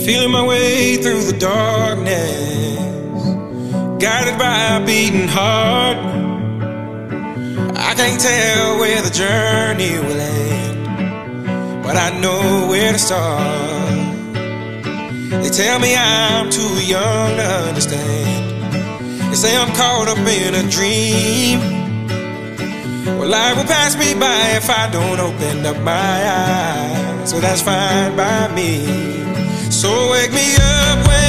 Feeling my way through the darkness, guided by a beating heart. I can't tell where the journey will end, but I know where to start. They tell me I'm too young to understand. They say I'm caught up in a dream. Well, life will pass me by if I don't open up my eyes, so that's fine by me. So wake me up when